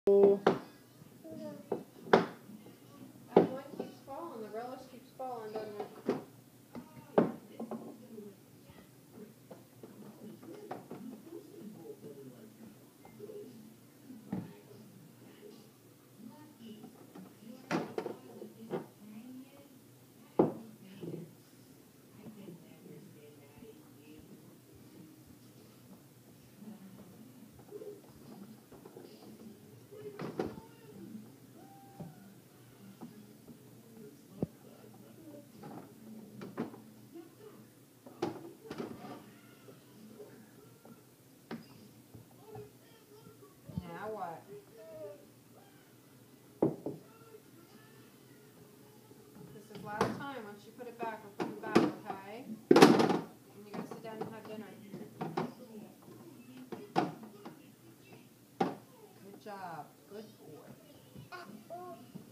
That one keeps falling. The relish keeps falling, doesn't it? Now what? This is last time. Once you put it back, we're putting it back, okay? And you gotta sit down and have dinner. Good job. Good boy.